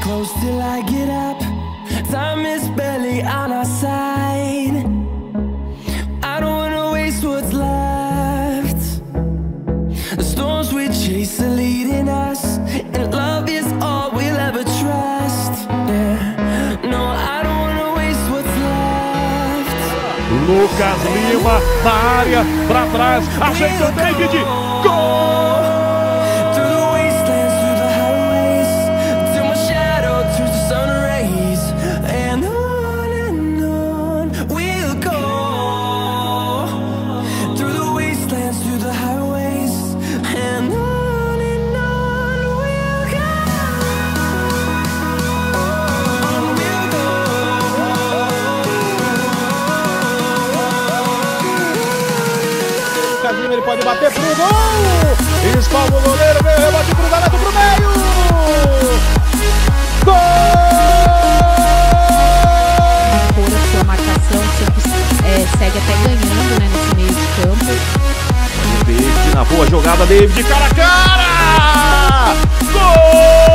close till I get up. Time is barely on our side. I don't wanna waste what's left. The storms we chase are leading us, and love is all we'll ever trust. Yeah. No, I don't wanna waste what's left. Lucas Lima na área, pra trás, ajeita Deivid, gol! Ele pode bater pro gol! Espalma o goleiro, veio rebote cruzado pro meio! Gol! Por a sua marcação, o Santos segue até ganhando, né, nesse meio de campo. Deivid na boa jogada, Deivid cara a cara! Gol!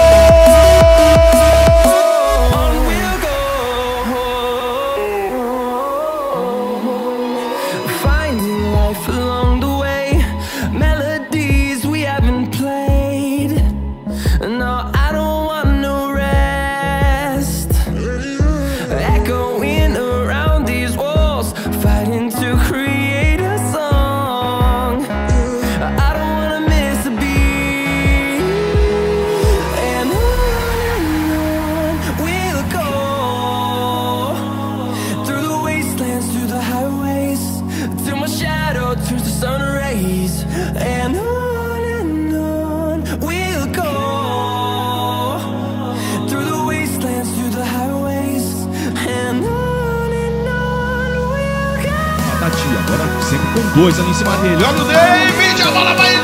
Along the way, melodies we haven't played. No, I don't want no rest. Echoing around these walls, fighting to create a song. I don't wanna miss a beat. And on we'll go, through the wastelands, through the highways, till my shadow turns to sun rays. And on we'll go, through the wastelands, through the highways. And on we'll go. Agora sempre com dois ali em cima dele. Olha o Deivid, a bola vai